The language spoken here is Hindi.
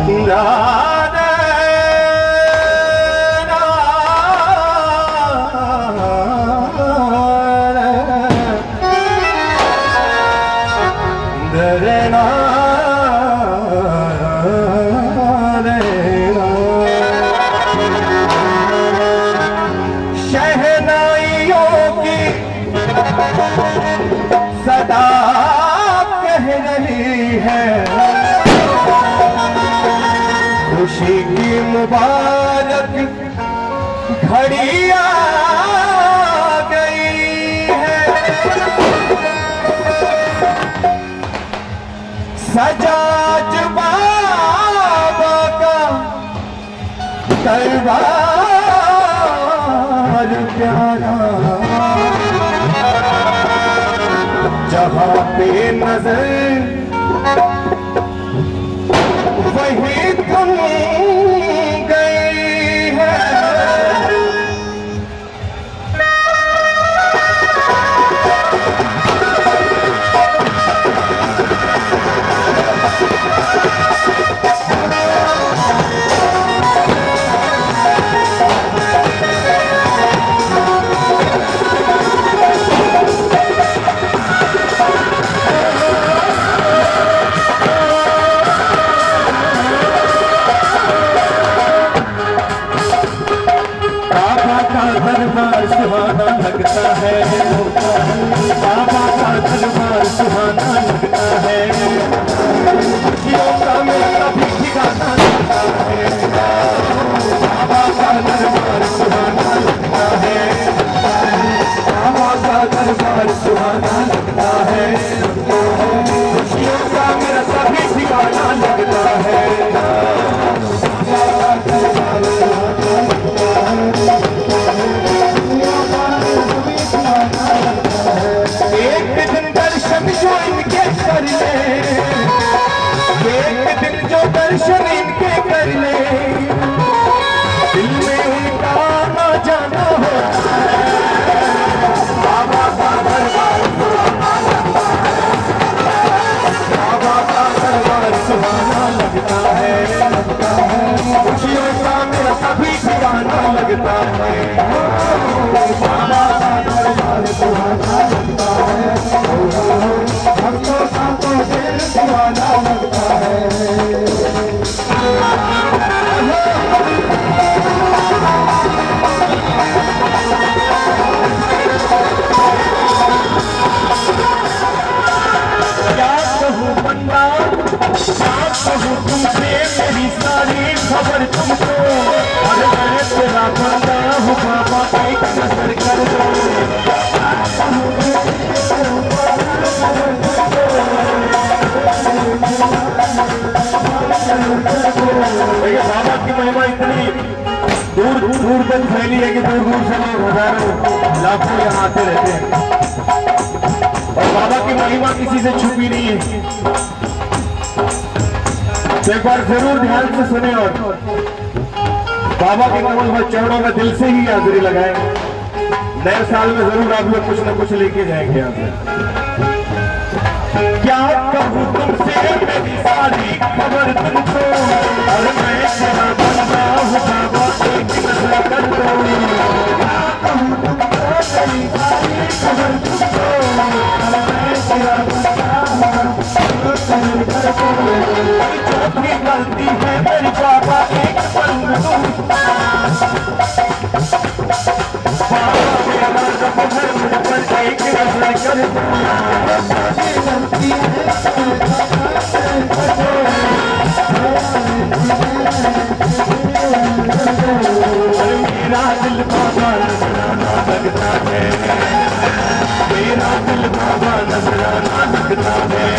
शहनाइयों की सदा कह रही है, खुशी की मुबारक घड़ी आ गई है। सजाज बाबा का दरबार प्यारा, जहाँ पे नजर वही तुम गई है। सुहाना लगता है, बाबा का दरबार सुहाना लगता है, खुशियों का मेला भी ठिकाना लगता है, बाबा का दरबार सुहाना लगता है, बाबा का दरबार सुहाना लगता है, खुशियों का मेरा सभी ठिकाना लगता है, बाबा का दरबार एक दिन दर्शन जो इनके कर ले, एक दिन जो दर्शन इनके कर ले, दिल में उनका आना जाना होता है। बाबा का दरबार सुहाना लगता है, बाबा का दरबार सुहाना लगता है, खुशियों का मेरा सभी ठिकाना लगता है, बाबा का दरबार सुहाना लगता है, भक्तों संतों से दीवाना लगता है। क्या कहूँ बंदा, क्या कहूँ तुमसे, मेरी सारी खबर तुमको, और मैं तेरा बंदा हूँ बाबा, एक नजर कर दो। बाबा की महिमा इतनी दूर दूर तक फैली है कि दूर दूर से लोग हजारों लाखों यहाँ आते रहते हैं, और बाबा की महिमा किसी से छुपी नहीं है। तो एक बार जरूर ध्यान से सुने और बाबा के कमल चरणों में दिल से ही हाजिरी लगाए। नए साल में जरूर आप लोग कुछ न कुछ लेके जाएंगे यहाँ से। क्या कहूँ तुमसे, मेरी सारी खबर तुमको, और मैं तेरा बंदा हूँ बाबा, एक नजर कर दो। क्या कहूँ तुमको, मेरी सारी खबर तुमको, और मैं तेरा बंदा हूँ, एक नजर कर दो। जो भी गलती है मेरी बाबा, एक पल में तुम एक नजर कर दो। मेरा दिल बाबा नजराना लगता है, मेरा दिल बाबा नजराना लगता है,